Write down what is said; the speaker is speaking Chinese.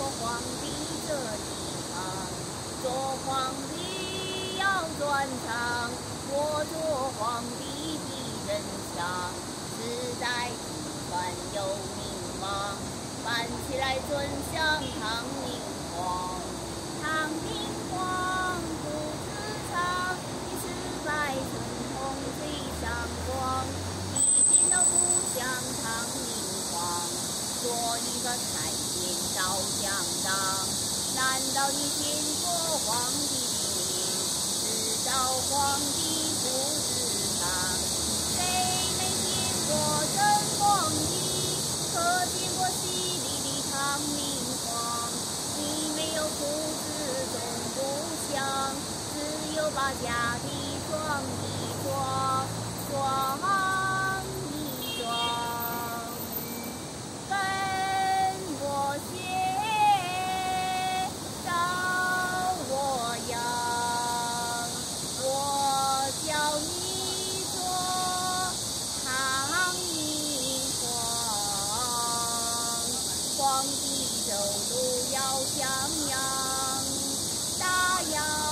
皇帝这地方，做皇帝要专长，我做皇帝的人强，世代子传有名望，办起来准像唐明皇。唐明皇不自长，一次百春风吹上光，一点都不像唐明皇，做一个太监照相当。难道你听过皇帝的名，知道皇帝不自长？谁没见过真皇帝，可见过犀利的唐明皇？你没有胡子总不像，只有把假的装的装，装一装。跟我学，照我样，我教你做唐明皇。皇帝走路要像样，大样。